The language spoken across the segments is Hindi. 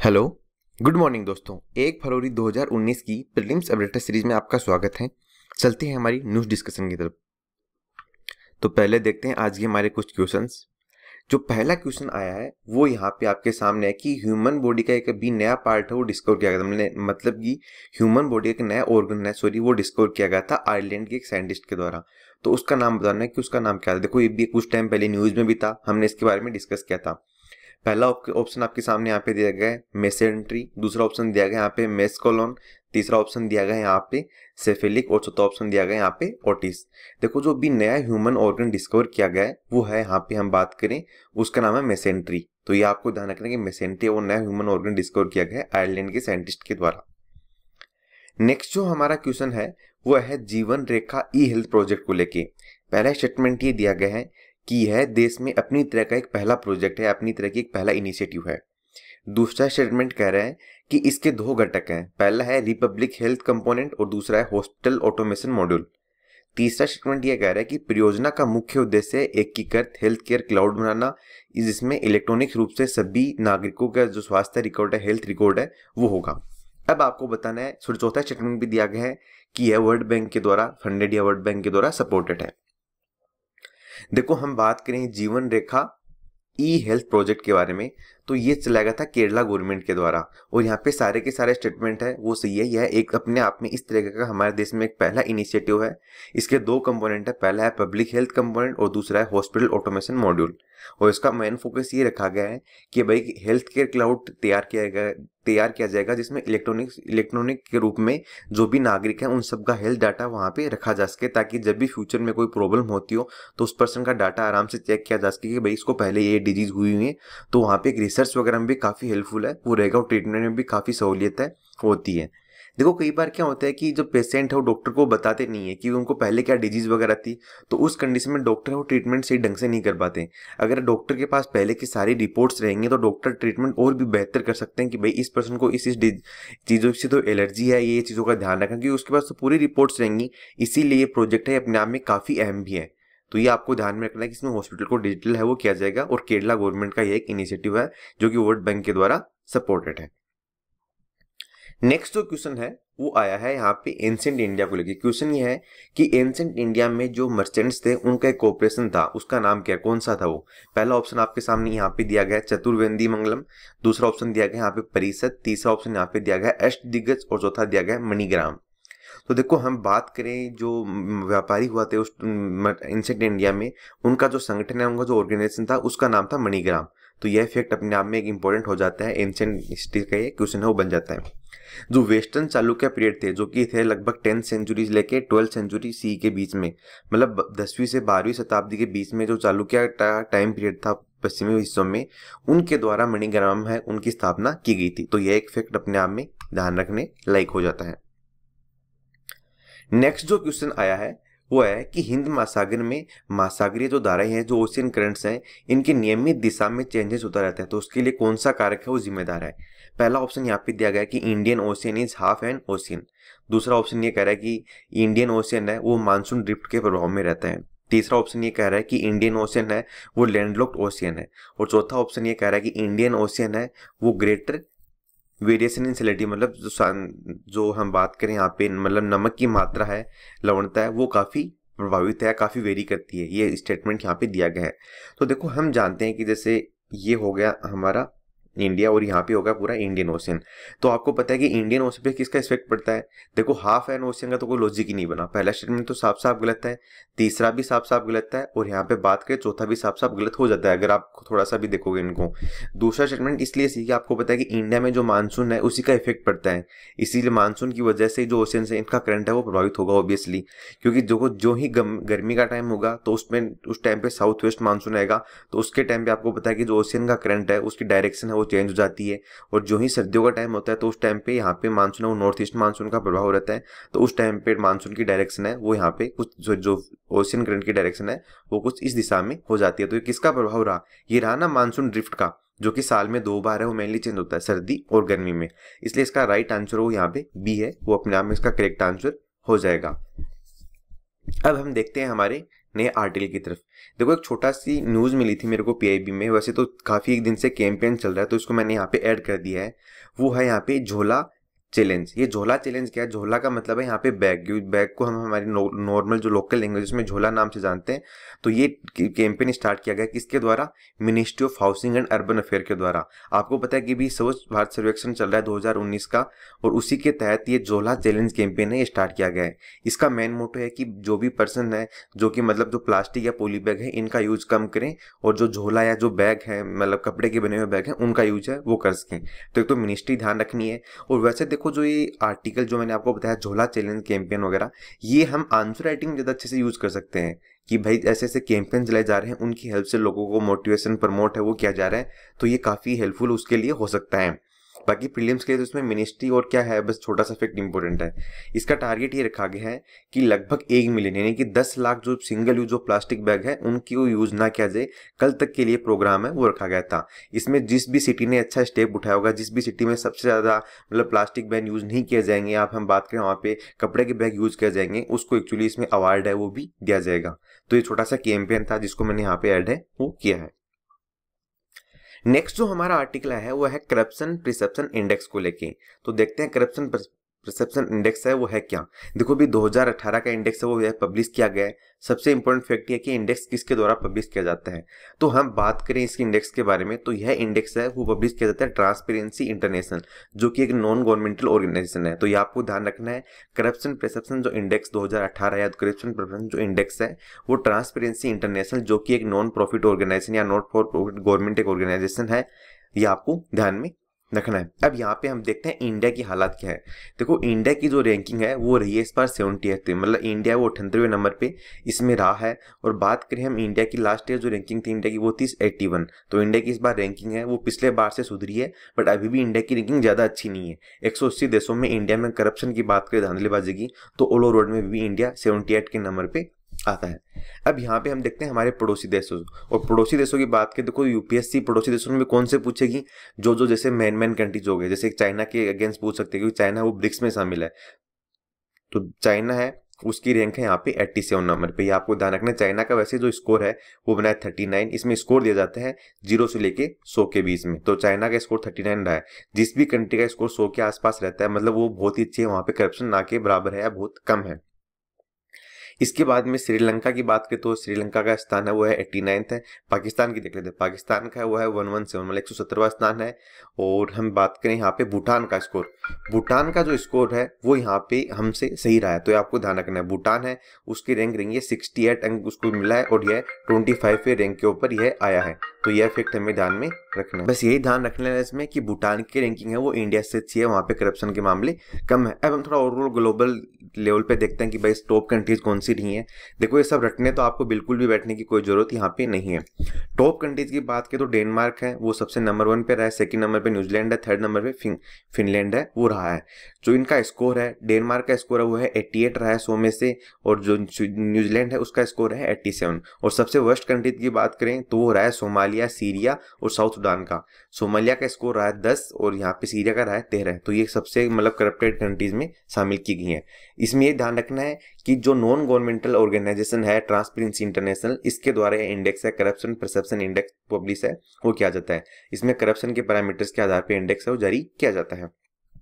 हेलो, गुड मॉर्निंग दोस्तों। 1 फरवरी 2019 की प्रीलिम्स अपडेटर सीरीज में आपका स्वागत है। चलते हैं हमारी न्यूज़ डिस्कशन की तरफ। तो पहले देखते हैं आज के हमारे कुछ क्वेश्चंस। जो पहला क्वेश्चन आया है वो यहाँ पे आपके सामने है कि ह्यूमन बॉडी का एक अभी नया पार्ट है वो डिस्कवर किया गया था। मतलब कि ह्यूमन बॉडी का एक नया ऑर्गन है, वो डिस्कवर किया गया था आयरलैंड के एक साइंटिस्ट के द्वारा। तो उसका नाम बताना है कि उसका नाम क्या था। देखो ये भी कुछ टाइम पहले न्यूज में भी था, हमने इसके बारे में डिस्कस किया था। पहला ऑप्शन आपके सामने यहाँ पे दिया गया है मेसेंट्री, दूसरा ऑप्शन दिया गया यहाँ पे मेस्कोलोन, तीसरा ऑप्शन दिया गया यहाँ पे सेफेलिक और चौथा ऑप्शन दिया गया यहाँ पे ओटिस। देखो जो भी नया ह्यूमन ऑर्गन डिस्कवर किया गया है वो है यहाँ पे हम बात करें उसका नाम है मेसेंट्री। तो ये आपको ध्यान रखना कि मेसेंट्री वो नया ह्यूमन ऑर्गन डिस्कवर किया गया है आयरलैंड के साइंटिस्ट के द्वारा। नेक्स्ट जो हमारा क्वेश्चन है वो है जीवन रेखा ई हेल्थ प्रोजेक्ट को लेके। पहला स्टेटमेंट ये दिया गया है कि यह देश में अपनी तरह का एक पहला प्रोजेक्ट है, अपनी तरह की एक पहला इनिशिएटिव है। दूसरा स्टेटमेंट कह रहा है कि इसके दो घटक हैं, पहला है रिपब्लिक हेल्थ कंपोनेंट और दूसरा है हॉस्पिटल ऑटोमेशन मॉड्यूल। तीसरा स्टेटमेंट यह कह रहा है कि परियोजना का मुख्य उद्देश्य है एकीकृत हेल्थ केयर क्लाउड बनाना, जिसमें इलेक्ट्रॉनिक रूप से सभी नागरिकों का जो स्वास्थ्य रिकॉर्ड है, हेल्थ रिकॉर्ड है, वो होगा। अब आपको बताना है, चौथा स्टेटमेंट भी दिया गया है कि यह वर्ल्ड बैंक के द्वारा फंडेड या वर्ल्ड बैंक के द्वारा सपोर्टेड है। देखो हम बात करें जीवन रेखा ई हेल्थ प्रोजेक्ट के बारे में, तो ये चलाया गया था केरला गवर्नमेंट के द्वारा और यहाँ पे सारे के सारे स्टेटमेंट है वो सही है। यह एक अपने आप में इस तरह का हमारे देश में एक पहला इनिशिएटिव है। इसके दो कंपोनेंट है, पहला है पब्लिक हेल्थ कंपोनेंट और दूसरा है हॉस्पिटल ऑटोमेशन मॉड्यूल। और इसका मेन फोकस ये रखा गया है कि भाई हेल्थ केयर क्लाउड तैयार किया जाएगा जिसमें इलेक्ट्रॉनिक के रूप में जो भी नागरिक है उन सबका हेल्थ डाटा वहाँ पे रखा जा सके, ताकि जब भी फ्यूचर में कोई प्रॉब्लम होती हो तो उस पर्सन का डाटा आराम से चेक किया जा सके कि भाई इसको पहले ये डिजीज हुई है। तो वहाँ पे एक रिसर्च वगैरह में भी काफ़ी हेल्पफुल है वो रहेगा और ट्रीटमेंट में भी काफ़ी सहूलियत होती है। देखो कई बार क्या होता है कि जो पेशेंट है वो डॉक्टर को बताते नहीं है कि उनको पहले क्या डिजीज वगैरह थी, तो उस कंडीशन में डॉक्टर है वो ट्रीटमेंट सही ढंग से नहीं कर पाते। अगर डॉक्टर के पास पहले की सारी रिपोर्ट्स रहेंगी तो डॉक्टर ट्रीटमेंट और भी बेहतर कर सकते हैं कि भाई इस पर्सन को इस चीज़ों से तो एलर्जी है, ये चीज़ों का ध्यान रखें क्योंकि उसके पास तो पूरी रिपोर्ट्स रहेंगी। इसीलिए ये प्रोजेक्ट है अपने आप में काफ़ी अहम भी है। तो ये आपको ध्यान में रखना है कि इसमें हॉस्पिटल को डिजिटल है वो किया जाएगा और केरला गवर्नमेंट का ये एक इनिशिएटिव है जो कि वर्ल्ड बैंक के द्वारा सपोर्टेड है। नेक्स्ट जो क्वेश्चन है वो आया है यहाँ पे एंशिएंट इंडिया को लेकर। क्वेश्चन ये है कि एंशिएंट इंडिया में जो मर्चेंट्स थे उनका एक कॉर्पोरेशन था, उसका नाम क्या, कौन सा था वो। पहला ऑप्शन आपके सामने यहाँ पे दिया गया है चतुर्वेदी मंगलम, दूसरा ऑप्शन दिया गया यहाँ पे परिषद, तीसरा ऑप्शन यहाँ पे दिया गया है अष्टदिग्गज और चौथा दिया गया है मणिग्राम। तो देखो हम बात करें जो व्यापारी हुआ थे उस एंशिएंट इंडिया में, उनका जो संगठन है, उनका जो ऑर्गेनाइजेशन था उसका नाम था मणिग्राम। तो यह फैक्ट अपने आप में एक इंपॉर्टेंट हो जाता है, एंशिएंट हिस्ट्री का ये क्वेश्चन है वो बन जाता है। जो वेस्टर्न चालुक्य पीरियड थे जो कि थे लगभग 10th सेंचुरी लेके 12th सेंचुरी सी के बीच में, मतलब 10वीं से 12वीं शताब्दी के बीच में जो चालुक्य टाइम पीरियड था पश्चिमी हिस्सों में, उनके द्वारा मणिग्राम है उनकी स्थापना की गई थी। तो यह एक फैक्ट अपने आप में ध्यान रखने लायक हो जाता है। नेक्स्ट जो क्वेश्चन आया है वो है कि हिंद महासागर में महासागरीय जो धाराएं हैं, जो ओशियन करंट्स हैं, इनके नियमित दिशा में चेंजेस होता रहता है। तो उसके लिए कौन सा कारक है वो जिम्मेदार है। पहला ऑप्शन यहाँ पे दिया गया है कि Indian ocean is half an ocean. दूसरा ऑप्शन ये कह रहा है कि इंडियन ओशियन है वो मानसून ड्रिफ्ट के प्रभाव में रहता है। तीसरा ऑप्शन ये कह रहा है कि इंडियन ओशियन है वो लैंडलॉक्ड ओशियन है। और चौथा ऑप्शन ये कह रहा है कि इंडियन ओशियन है वो ग्रेटर वेरिएशन इन सैलिनिटी, मतलब जो हम बात करें यहाँ पे मतलब नमक की मात्रा है, लवणता है, वो काफ़ी प्रभावित है, काफ़ी वेरी करती है। ये स्टेटमेंट यहाँ पे दिया गया है। तो देखो हम जानते हैं कि जैसे ये हो गया हमारा इंडिया और यहाँ पे होगा पूरा इंडियन ओशियन। तो आपको पता है कि इंडियन ओशियन पे किसका इफेक्ट पड़ता है। देखो हाफ एन ओशियन का तो कोई लॉजिक ही नहीं बना, पहला स्टेटमेंट तो साफ साफ गलत है, तीसरा भी साफ साफ गलत है और यहाँ पे बात करें चौथा भी साफ साफ गलत हो जाता है अगर आप थोड़ा सा भी देखोगे इनको। दूसरा स्टेटमेंट इसलिए सही कि आपको पता है कि इंडिया में जो मानसून है उसी का इफेक्ट पड़ता है, इसीलिए मानसून की वजह से जो ओशियन है इनका करंट है वो प्रभावित होगा ऑब्वियसली, क्योंकि जो ही गर्मी का टाइम होगा तो उसमें उस टाइम पे साउथ वेस्ट मानसून आएगा, तो उसके टाइम पे आपको पता है कि जो ओशियन का करंट है उसकी डायरेक्शन है वो चेंज हो जाती है। और जो ही सर्दियों का टाइम होता है तो उस टाइम पे यहाँ पे मानसून है वो नॉर्थ ईस्ट मानसून का प्रभाव रहता है, तो उस टाइम पे मानसून की डायरेक्शन है वो यहाँ पे कुछ जो ओशियन करंट की डायरेक्शन है वो कुछ इस दिशा में हो जाती है। तो ये किसका प्रभाव रहा, ये रहा ना मानसून ड्रिफ्ट का, जो कि साल में 2 बार है, वो मेनली चेंज होता है सर्दी और गर्मी में। इसलिए इसका राइट आंसर वो यहाँ पे बी है, वो अपने आप में इसका करेक्ट आंसर हो जाएगा। अब हम देखते हैं हमारे नए आर्टिकल की तरफ। देखो एक छोटा सी न्यूज़ मिली थी मेरे को PIB में, वैसे तो काफ़ी एक दिन से कैंपेन चल रहा है तो इसको मैंने यहाँ पे ऐड कर दिया है। वो है यहाँ पे झोला चैलेंज। ये झोला चैलेंज क्या है? झोला का मतलब है यहाँ पे बैग। बैग को हम हमारी नॉर्मल जो लोकल लैंग्वेज में झोला नाम से जानते हैं। तो ये कैंपेन स्टार्ट किया गया किसके द्वारा? Ministry of housing and urban affair के द्वारा। आपको पता है कि भी स्वच्छ भारत सर्वेक्षण चल रहा है 2019 का, और उसी के तहत ये झोला चैलेंज कैंपेन है, ये स्टार्ट किया गया है। इसका मेन मोटो है कि जो भी पर्सन है जो कि मतलब जो प्लास्टिक या पॉली बैग है इनका यूज कम करें, और जो झोला या जो बैग है मतलब कपड़े के बने हुए बैग हैं उनका यूज है वो कर सकें। तो एक तो मिनिस्ट्री ध्यान रखनी है। और वैसे देखो जो ये आर्टिकल जो मैंने आपको बताया झोला चैलेंज कैंपेन वगैरह, ये हम आंसर राइटिंग में ज़्यादा अच्छे से यूज कर सकते हैं कि भाई ऐसे ऐसे कैंपेन चलाए जा रहे हैं, उनकी हेल्प से लोगों को मोटिवेशन प्रमोट है वो किया जा रहा है, तो ये काफ़ी हेल्पफुल उसके लिए हो सकता है। बाकी प्रीलिम्स के लिए तो इसमें मिनिस्ट्री और क्या है, बस छोटा सा फैक्ट इंपॉर्टेंट है। इसका टारगेट ये रखा गया है कि लगभग 1 मिलियन यानी कि 10 लाख जो सिंगल यूज जो प्लास्टिक बैग है उनकी वो यूज ना किया जाए, कल तक के लिए प्रोग्राम है वो रखा गया था। इसमें जिस भी सिटी ने अच्छा स्टेप उठाया होगा, जिस भी सिटी में सबसे ज़्यादा मतलब प्लास्टिक बैग यूज नहीं किए जाएंगे, आप हम बात करें वहाँ पे कपड़े के बैग यूज किए जाएंगे, उसको एक्चुअली इसमें अवार्ड है वो भी दिया जाएगा। तो ये छोटा सा कैंपेन था जिसको मैंने यहाँ पे ऐड है वो किया है। नेक्स्ट जो हमारा आर्टिकल है वो है करप्शन परसेप्शन इंडेक्स को लेके। तो देखते हैं करप्शन परसेप्शन इंडेक्स है वो है क्या। देखो भी 2018 का इंडेक्स है वो पब्लिश किया गया है। सबसे इंपॉर्टेंट फैक्ट है कि इंडेक्स किसके द्वारा पब्लिश किया जाता है। तो हम बात करें इसके इंडेक्स के बारे में, तो यह इंडेक्स है वो पब्लिश किया जाता है ट्रांसपेरेंसी इंटरनेशनल, जो कि एक नॉन गवर्नमेंटल ऑर्गेनाइजेशन है। तो ये आपको ध्यान रखना है, करप्शन परसेप्शन जो इंडेक्स 2018 या करप्शन परसेप्शन जो इंडेक्स है वो ट्रांसपेरेंसी इंटरनेशनल, जो कि एक नॉन प्रॉफिट ऑर्गेनाइजेशन या नॉट फॉर प्रॉफिट गवर्नमेंट एक ऑर्गेनाइजेशन है, ये आपको ध्यान में रखना है। अब यहाँ पे हम देखते हैं इंडिया की हालत क्या है। देखो इंडिया की जो रैंकिंग है वो रही है इस बार 78, मतलब इंडिया वो 98वें नंबर पे इसमें रहा है। और बात करें हम इंडिया की लास्ट ईयर जो रैंकिंग थी इंडिया की वो थी 81। तो इंडिया की इस बार रैंकिंग है वो पिछले बार से सुधरी है, बट अभी भी इंडिया की रैंकिंग ज़्यादा अच्छी नहीं है। 180 देशों में इंडिया में करप्शन की बात करें धांधलीबाजी की तो ऑल ओवर वर्ल्ड में भी इंडिया 78 के नंबर पे आता है। अब यहाँ पे हम देखते हैं हमारे पड़ोसी देशों, और पड़ोसी देशों की बात करें देखो UPSC पड़ोसी देशों में कौन से पूछेगी, जो जैसे मेन कंट्रीज हो गए, जैसे चाइना के अगेंस्ट पूछ सकते हैं क्योंकि चाइना वो ब्रिक्स में शामिल है। तो चाइना है उसकी रैंक है यहाँ पे 87 नंबर पे। ये आपको ध्यान रखना है। चाइना का वैसे जो स्कोर है वो बना है 39। इसमें स्कोर दिया जाता है 0 से लेके 100 के बीच में। तो चाइना का स्कोर 39 रहा है। जिस भी कंट्री का स्कोर 100 के आसपास रहता है मतलब वो बहुत ही अच्छी है, वहाँ पे करप्शन ना के बराबर है या बहुत कम है। इसके बाद में श्रीलंका की बात करें तो श्रीलंका का स्थान है वो है 89th है। पाकिस्तान की देख लेते हैं, पाकिस्तान का है वो है 117 मतलब 117वां स्थान है। और हम बात करें यहाँ पे भूटान का स्कोर, भूटान का जो स्कोर है वो यहाँ पे हमसे सही रहा है। तो आपको ध्यान रखना है, भूटान है उसकी रैंक रही है 68 अंक उसको मिला है, और यह 25वें रैंक के ऊपर यह आया है। तो यह फैक्ट हमें ध्यान में रखना है। बस यही ध्यान रखना है इसमें कि भूटान की रैंकिंग है वो इंडिया से अच्छी है, वहाँ पे करप्शन के मामले कम है। अब हम थोड़ा ओवरऑल ग्लोबल लेवल पे देखते हैं कि भाई टॉप कंट्रीज कौन सी रही हैं। देखो ये सब रटने तो आपको बिल्कुल भी बैठने की कोई जरूरत यहाँ पे नहीं है। टॉप कंट्रीज की बात करें तो डेनमार्क है वो सबसे नंबर 1 पे रहा है, सेकंड नंबर पे न्यूजीलैंड है, थर्ड नंबर पे फिनलैंड है वो रहा है। जो इनका स्कोर है, डेनमार्क का स्कोर है वो है 88 रहा है 100 में से, और जो न्यूजीलैंड है उसका स्कोर है 87। और सबसे वर्स्ट कंट्री की बात करें तो वो रहा है सोमालिया, सीरिया और साउथ सुडान का। सोमालिया का स्कोर रहा है 10 और यहाँ पे सीरिया का रहा है 13। तो ये सबसे मतलब करप्टेड कंट्रीज में शामिल की गई है। इसमें ये ध्यान रखना है कि जो नॉन गवर्नमेंटल ऑर्गेनाइजेशन है ट्रांसपेरेंसी इंटरनेशनल, इसके द्वारा ये इंडेक्स है करप्शन परसेप्शन इंडेक्स पब्लिश है वो किया जाता है। इसमें करप्शन के पैरामीटर्स के आधार पर इंडेक्स है वो जारी किया जाता है।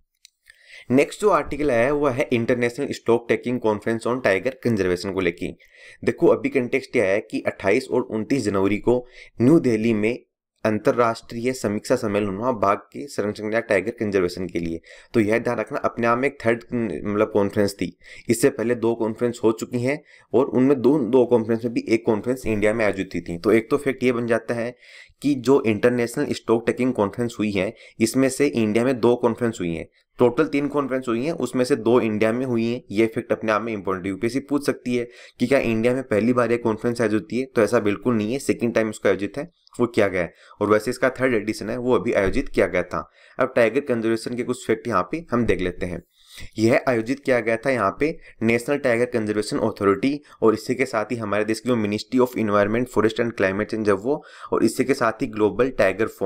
नेक्स्ट जो आर्टिकल है वो है international stock taking conference on tiger conservation को लेके। देखो अभी कंटेक्स्ट यह है कि 28 और 29 जनवरी को न्यू दिल्ली में अंतरराष्ट्रीय समीक्षा सम्मेलन हुआ बाघ के संरक्षण या टाइगर कंजर्वेशन के लिए। तो यह ध्यान रखना अपने आप में एक थर्ड मतलब कॉन्फ्रेंस थी। इससे पहले 2 कॉन्फ्रेंस हो चुकी हैं और उनमें दो कॉन्फ्रेंस में भी एक कॉन्फ्रेंस इंडिया में आयोजित हुई थी। तो एक तो फैक्ट ये बन जाता है कि जो इंटरनेशनल स्टॉक टेकिंग कॉन्फ्रेंस हुई है इसमें से इंडिया में 2 कॉन्फ्रेंस हुई हैं। टोटल 3 कॉन्फ्रेंस हुई हैं, उसमें से 2 इंडिया में हुई हैं। ये फैक्ट अपने आप में इंपॉर्टेंट है। UPSC पूछ सकती है कि क्या इंडिया में पहली बार ये कॉन्फ्रेंस आयोजित होती है, तो ऐसा बिल्कुल नहीं है। सेकंड टाइम इसका आयोजित है वो किया गया है, और वैसे इसका 3rd एडिशन है वो अभी आयोजित किया गया था। अब टाइगर कंजर्वेशन के कुछ फैक्ट यहाँ पे हम देख लेते हैं। यह आयोजित किया गया था यहाँ पे नेशनल टाइगर कंजर्वेशन अथॉरिटी, और इससे के साथ ही हमारे देश की जो ministry of environment forest and climate change है वो, और इससे के साथ ही ग्लोबल टाइगर फोरम।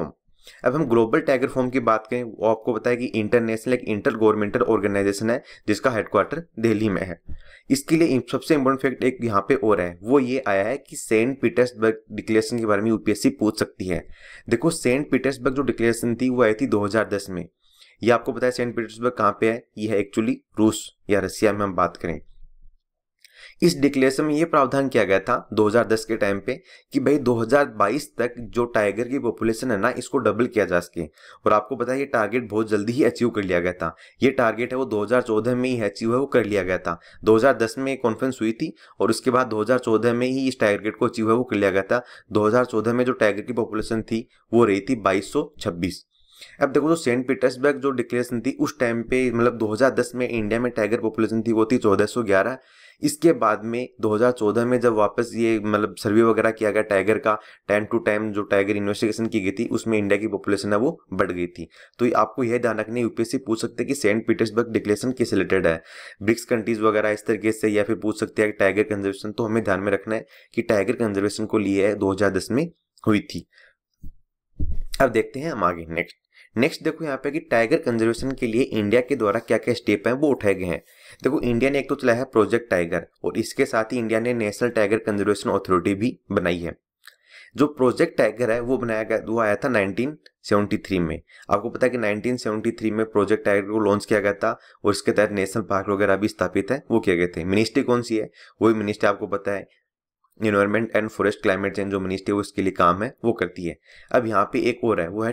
अब हम ग्लोबल टाइगर फॉर्म की बात करें, वो आपको पता है कि इंटरनेशनल एक इंटर गवर्नमेंटल ऑर्गेनाइजेशन है जिसका हेडक्वार्टर दिल्ली में है। इसके लिए सबसे इंपॉर्टेंट फैक्ट एक यहाँ पे और है, वो ये आया है कि सेंट पीटर्सबर्ग डिक्लेरेशन के बारे में यूपीएससी पूछ सकती है। देखो सेंट पीटर्सबर्ग जो डिक्लेरेशन थी वो आई थी 2010 में। ये आपको पता है सेंट पीटर्सबर्ग कहाँ पे है, ये है एक्चुअली रूस या रसिया में हम बात करें। इस डिक्लेरेशन में ये प्रावधान किया गया था 2010 के टाइम पे कि भाई 2022 तक जो टाइगर की पॉपुलेशन है ना, इसको डबल किया जा सके। और आपको पता है ये टारगेट बहुत जल्दी ही अचीव कर लिया गया था। ये टारगेट है वो 2014 में ही अचीव है, वो कर लिया गया था। 2010 में कॉन्फ्रेंस हुई थी और उसके बाद 2014 में ही इस टारगेट को अचीव है वो कर लिया गया था। 2014 में जो टाइगर की पॉपुलेशन थी वो रही थी 2226। अब देखो जो सेंट पीटर्सबर्ग जो डिक्लेरेशन थी उस टाइम पे मतलब 2010 में इंडिया में टाइगर पॉपुलेशन थी वो थी 1411। इसके बाद में 2014 में जब वापस ये मतलब सर्वे वगैरह किया गया टाइगर का, टाइम टू टाइम जो टाइगर इन्वेस्टिगेशन की गई थी उसमें इंडिया की पॉपुलेशन है वो बढ़ गई थी। तो ये आपको यह ध्यान रखना, यूपीएससी पूछ सकते हैं कि सेंट पीटर्सबर्ग डिक्लेरेशन किस रिलेटेड है, ब्रिक्स कंट्रीज वगैरह इस तरीके से, या फिर पूछ सकते हैं टाइगर कंजर्वेशन। तो हमें ध्यान में रखना है कि टाइगर कंजर्वेशन को लिए 2010 में हुई थी। अब देखते हैं हम आगे नेक्स्ट देखो यहाँ पे कि टाइगर कंजर्वेशन के लिए इंडिया के द्वारा क्या क्या स्टेप हैं वो उठाए गए हैं। देखो इंडिया ने एक तो चलाया है प्रोजेक्ट टाइगर, और इसके साथ ही इंडिया ने नेशनल टाइगर कंजर्वेशन अथॉरिटी भी बनाई है। जो प्रोजेक्ट टाइगर है वो बनाया गया, वो आया था 1973 में। आपको पता है कि 1973 में प्रोजेक्ट टाइगर को लॉन्च किया गया था और इसके तहत नेशनल पार्क वगैरह भी स्थापित है वो किए गए थे। मिनिस्ट्री कौन सी है, वही मिनिस्ट्री आपको पता है environment and forest climate change जो मिनिस्ट्री है उसके लिए काम है वो करती है। अब यहाँ पे एक और है, वो है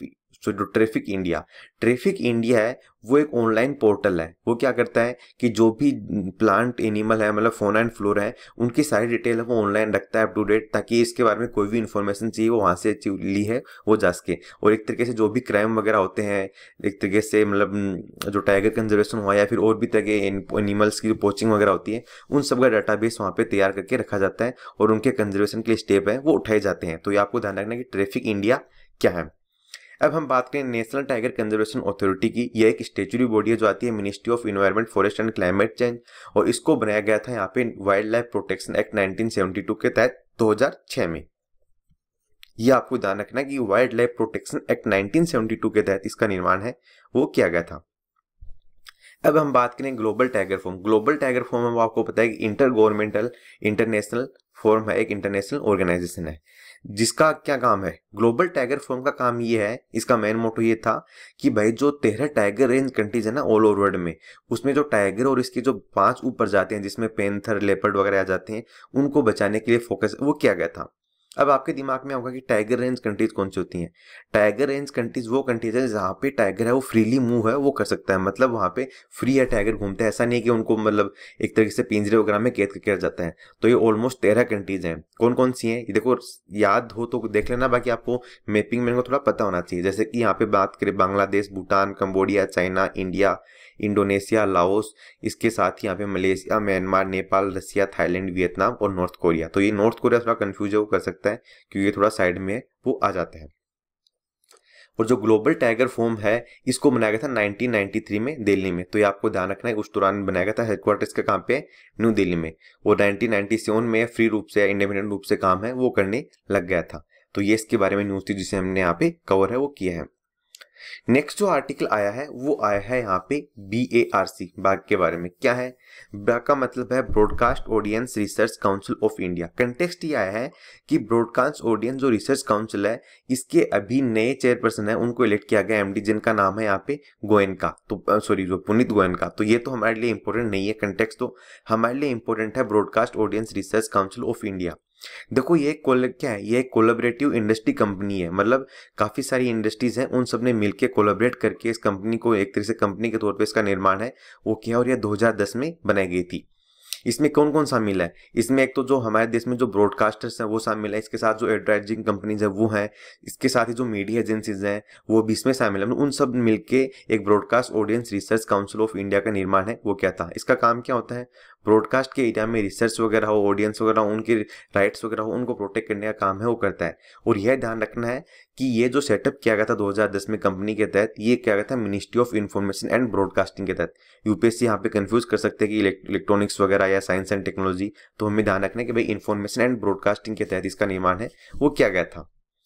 ट्रैफिक इंडिया है वो एक ऑनलाइन पोर्टल है। वो क्या करता है कि जो भी प्लांट एनिमल है मतलब फौना एंड फ्लोरा है उनकी सारी डिटेल है वो ऑनलाइन रखता है अप टू डेट, ताकि इसके बारे में कोई भी इन्फॉर्मेशन चाहिए वो वहाँ से ली है वो जा सके। और एक तरीके से जो भी क्राइम वगैरह होते हैं, एक तरीके से मतलब जो टाइगर कंजर्वेशन हुआ या फिर और भी तरह के एनिमल्स की जो पोचिंग वगैरह होती है उन सब का डाटाबेस वहाँ पे तैयार करके रखा जाता है और उनके कंजर्वेशन के स्टेप है वो उठाए जाते हैं। तो ये आपको ध्यान रखना कि ट्रैफिक इंडिया क्या है। अब हम बात करें नेशनल टाइगर कंजर्वेशन अथॉरिटी की। यह एक स्टेचुरी बॉडी है जो आती है ministry of environment forest and climate change, और इसको बनाया गया था यहाँ पे वाइल्ड लाइफ प्रोटेक्शन एक्ट 1972 के तहत 2006 में। यह आपको ध्यान रखना कि वाइल्ड लाइफ प्रोटेक्शन एक्ट 1972 के तहत इसका निर्माण है वो किया गया था। अब हम बात करें global tiger forum. Global tiger forum में वो आपको पता है कि इंटर गवर्नमेंटल इंटरनेशनल फॉर्म है, एक इंटरनेशनल ऑर्गेनाइजेशन है जिसका क्या काम है। ग्लोबल टाइगर फॉर्म का काम ये है, इसका मेन मोटो ये था कि भाई जो 13 टाइगर रेंज कंट्रीज है ना ऑल ओवर वर्ल्ड में, उसमें जो टाइगर और इसकी जो 5 ऊपर जाते हैं जिसमें पेंथर लेपर्ड वगैरह आ जाते हैं, उनको बचाने के लिए फोकस वो किया गया था। अब आपके दिमाग में होगा कि टाइगर रेंज कंट्रीज कौन सी होती हैं। टाइगर रेंज कंट्रीज वो कंट्रीज है जहाँ पे टाइगर है वो फ्रीली मूव है वो कर सकता है, मतलब वहाँ पे फ्री है टाइगर घूमते हैं, ऐसा नहीं कि उनको मतलब एक तरीके से पिंजरे वगैरह में कैद करके रख जाता है। तो ये ऑलमोस्ट 13 कंट्रीज हैं। कौन कौन सी हैं ये देखो, याद हो तो देख लेना, बाकी आपको मैपिंग में थोड़ा पता होना चाहिए। जैसे कि यहाँ पे बात करें Bangladesh, Bhutan, Cambodia, China, India, Indonesia, Laos, इसके साथ ही यहाँ पे Malaysia, Myanmar, Nepal, Russia, Thailand, Vietnam और नॉर्थ कोरिया। तो ये नॉर्थ कोरिया थोड़ा कंफ्यूज है वो कर सकता है क्योंकि ये थोड़ा साइड में वो आ जाता है। और जो ग्लोबल टाइगर फॉर्म है इसको बनाया गया था 1993 में दिल्ली में। तो ये आपको ध्यान रखना है, उस दौरान बनाया गया था। हेडक्वार्टर्स का काम पे न्यू दिल्ली में, और 1997 में फ्री रूप से इंडिपेंडेंट रूप से काम है वो करने लग गया था। तो ये इसके बारे में न्यूज थी जिसे हमने यहाँ पे कवर है वो किया है। नेक्स्ट जो आर्टिकल आया है वो आया है यहाँ पे BARC बाग के बारे में। क्या है बाग का मतलब है broadcast audience research council of India. Context ये आया है कि ब्रॉडकास्ट ऑडियंस जो रिसर्च काउंसिल है इसके अभी नए चेयरपर्सन है उनको इलेक्ट किया गया MD, जिनका नाम है यहाँ पे गोयनका, तो सॉरी जो पुनीत गोयनका। तो ये तो हमारे लिए इंपॉर्टेंट नहीं है कंटेक्स्ट, तो हमारे लिए इंपॉर्टेंट है broadcast audience research council of India. देखो ये क्या है, ये एक कोलैबोरेटिव इंडस्ट्री कंपनी है, मतलब काफी सारी इंडस्ट्रीज हैं उन सब ने मिलकर कोलैबोरेट करके इस कंपनी को एक तरह से कंपनी के तौर पे इसका निर्माण है वो किया, और यह 2010 में बनाई गई थी। इसमें कौन कौन शामिल है, इसमें एक तो जो हमारे देश में जो ब्रॉडकास्टर्स हैं वो शामिल है, इसके साथ जो एडवर्टाइजिंग कंपनीज है वो हैं, इसके साथ ही जो मीडिया एजेंसीज हैं वो भी इसमें शामिल है। उन सब मिलके एक broadcast audience research council of India का निर्माण है वो क्या था। इसका काम क्या होता है, ब्रॉडकास्ट के एरिया में रिसर्च वगैरह हो, ऑडियंस वगैरह हो, उनके राइट्स वगैरह हो, उनको प्रोटेक्ट करने का काम है वो करता है। और यह ध्यान रखना है कि ये जो सेटअप किया गया था 2010 में कंपनी के तहत, ये किया गया था ministry of information and broadcasting के तहत। यूपीएससी यहाँ पे कंफ्यूज कर सकते हैं कि इलेक्ट्रॉनिक्स वगैरह या साइंस एंड टेक्नोलॉजी, तो हमें ध्यान रखना है कि भाई इंफॉर्मेशन एंड ब्रॉडकास्टिंग के तहत इसका निर्माण है वो किया गया था।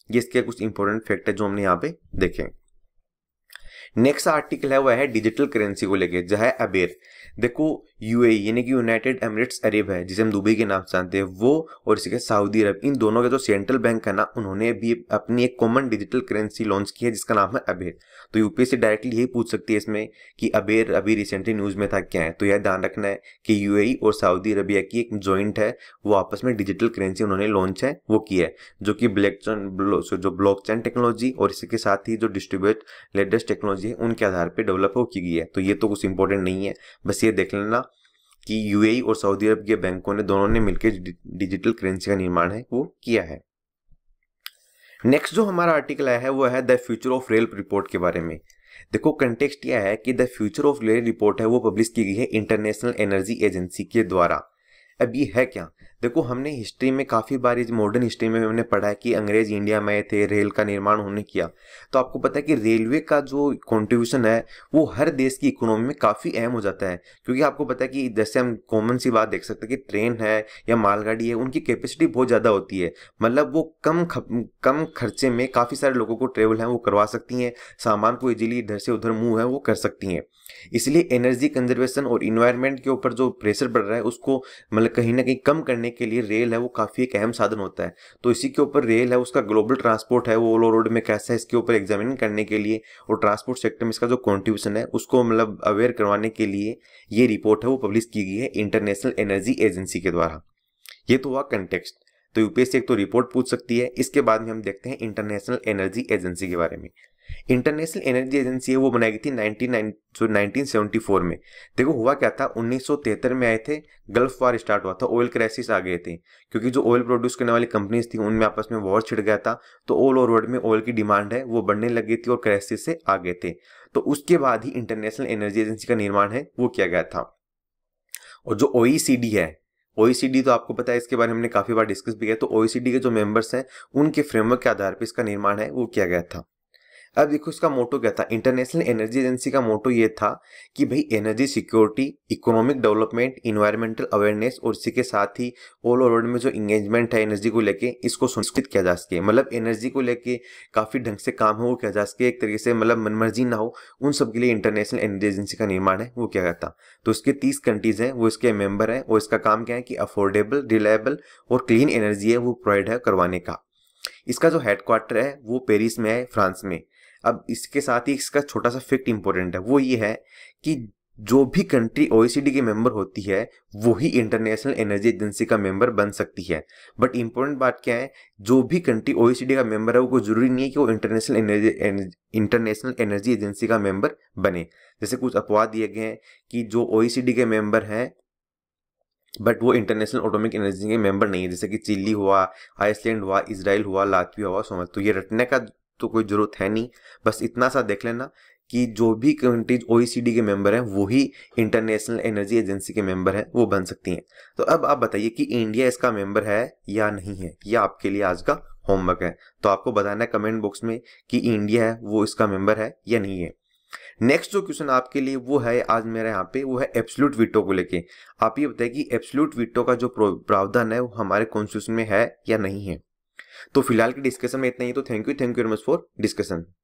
ये इसके कुछ इंपॉर्टेंट फैक्ट है जो हमने यहाँ पे देखे। नेक्स्ट आर्टिकल है वह है डिजिटल करेंसी को लेके, जो है अबेर। देखो यूएई यानी कि यूनाइटेड एमिरेट्स अरब है, जिसे हम दुबई के नाम से जानते हैं, वो और इसी के सऊदी अरब, इन दोनों के जो सेंट्रल बैंक है ना, उन्होंने भी अपनी एक कॉमन डिजिटल करेंसी लॉन्च की है जिसका नाम है अबेर। तो यूपीएससी डायरेक्टली यही पूछ सकती है इसमें कि अबेर अभी रिसेंटली न्यूज में था क्या है। तो यह ध्यान रखना है कि यूएई और सऊदी अरबिया की एक जॉइंट है, वो आपस में डिजिटल करेंसी उन्होंने लॉन्च है वो की है, जो कि ब्लॉकचेन टेक्नोलॉजी और इसी के साथ ही जो डिस्ट्रीब्यूट लेटेस्ट टेक्नोलॉजी है उनके आधार पर डेवलप हो की गई है। तो ये तो कुछ इंपॉर्टेंट नहीं है, बस ये देख लेना कि यूएई और सऊदी अरब के बैंकों ने दोनों ने मिलकर डिजिटल करेंसी का निर्माण है वो किया है। नेक्स्ट जो हमारा आर्टिकल आया है वो है the future of rail report के बारे में। देखो कंटेक्स्ट यह है कि the future of rail report है वो पब्लिश की गई है इंटरनेशनल एनर्जी एजेंसी के द्वारा। अब ये है क्या? देखो हमने हिस्ट्री में काफ़ी बार, इस मॉडर्न हिस्ट्री में हमने पढ़ा है कि अंग्रेज इंडिया में आए थे, रेल का निर्माण उन्होंने किया। तो आपको पता है कि रेलवे का जो कंट्रीब्यूशन है वो हर देश की इकोनॉमी में काफ़ी अहम हो जाता है, क्योंकि आपको पता है कि जैसे हम कॉमन सी बात देख सकते हैं कि ट्रेन है या मालगाड़ी है, उनकी कैपेसिटी बहुत ज़्यादा होती है, मतलब वो कम खर्चे में काफ़ी सारे लोगों को ट्रेवल है वो करवा सकती हैं, सामान को इजीली इधर से उधर मूव है वो कर सकती हैं। इसलिए एनर्जी कंजर्वेशन और इन्वायरमेंट के ऊपर जो प्रेशर बढ़ रहा है उसको मतलब कहीं ना कहीं कम करने के लिए रेल है वो काफ़ी एक अहम साधन होता है। तो इसी के ऊपर रेल है, उसका ग्लोबल ट्रांसपोर्ट है वो ऑल ओवर रोड में कैसा है इसके ऊपर एग्जामिन करने के लिए और ट्रांसपोर्ट सेक्टर में इसका जो कॉन्ट्रीब्यूशन है उसको मतलब अवेयर करवाने के लिए ये रिपोर्ट है वो पब्लिश की गई है इंटरनेशनल एनर्जी एजेंसी के द्वारा। ये तो हुआ कंटेक्स्ट। तो यूपीएससी एक तो रिपोर्ट पूछ सकती है, इसके बाद में हम देखते हैं इंटरनेशनल एनर्जी एजेंसी के बारे में। इंटरनेशनल एनर्जी एजेंसी है वो बनाई गई थी 1974 में। देखो हुआ क्या था, 1973 में आए थे, गल्फ वार स्टार्ट हुआ था, ऑयल क्राइसिस आ गए थे, क्योंकि जो ऑयल प्रोड्यूस करने वाली कंपनीज थी उनमें आपस में वॉर छिड़ गया था, तो ऑल ओवर वर्ल्ड में ऑयल की डिमांड है वो बढ़ने लगी थी और क्राइसिस से आ गए थे। तो उसके बाद ही इंटरनेशनल एनर्जी एजेंसी का निर्माण है वो किया गया था। और जो ओईसीडी है, ओईसीडी तो आपको पता है, इसके बारे में हमने काफी बार डिस्कस भी किया। तो ओईसीडी के जो मेंबर्स हैं उनके फ्रेमवर्क के आधार पर इसका निर्माण है वो किया गया था। अब देखो इसका मोटो क्या था, इंटरनेशनल एनर्जी एजेंसी का मोटो ये था कि भाई energy security, economic development, environmental awareness और इसी के साथ ही ऑल ओवर वर्ल्ड में जो इंगेजमेंट है एनर्जी को लेके इसको सुनिश्चित किया जा सके, मतलब एनर्जी को लेके काफी ढंग से काम हो वो किया जा सके, एक तरीके से मतलब मनमर्जी ना हो, उन सब के लिए इंटरनेशनल एनर्जी एजेंसी का निर्माण है वो किया गया था। तो इसके 30 कंट्रीज हैं वो इसके मेंबर हैं और इसका काम क्या है कि अफोर्डेबल, रिलायबल और क्लीन एनर्जी है वो प्रोवाइड है करवाने का। इसका जो हेडक्वार्टर है वो पेरिस में है, फ्रांस में। अब इसके साथ ही इसका छोटा सा फैक्ट इंपॉर्टेंट है, वो ये है कि जो भी कंट्री ओईसीडी के मेंबर होती है वो ही इंटरनेशनल एनर्जी एजेंसी का मेंबर बन सकती है। बट इंपॉर्टेंट बात क्या है, जो भी कंट्री ओईसीडी का मेंबर है वो कोई जरूरी नहीं है कि वो इंटरनेशनल एनर्जी एजेंसी का मेंबर बने। जैसे कुछ अपवाद दिए गए हैं कि जो ओईसीडी के मेंबर हैं बट वो इंटरनेशनल एटॉमिक एनर्जी के मेंबर नहीं है, जैसे कि चिली हुआ, आइसलैंड हुआ, इजराइल हुआ, लातविया हुआ, सोमालिया। तो ये रटने का तो कोई जरूरत है नहीं, बस इतना सा देख लेना कि जो भी कंट्रीज ओईसीडी के मेंबर हैं वो ही इंटरनेशनल एनर्जी एजेंसी के मेंबर हैं वो बन सकती हैं। तो अब आप बताइए कि इंडिया इसका मेंबर है या नहीं है, यह आपके लिए आज का होमवर्क है। तो आपको बताना है कमेंट बॉक्स में कि इंडिया है वो इसका मेंबर है या नहीं है। नेक्स्ट जो क्वेश्चन आपके लिए वो है आज मेरे यहाँ पे, वो है एब्सोल्यूट वीटो को लेके। आप ये बताइए कि एब्सोल्यूट वीटो का जो प्रावधान है वो हमारे कॉन्स्टिट्यूशन में है या नहीं है। तो फिलहाल की डिस्कशन में इतना ही। तो thank you very much for discussion.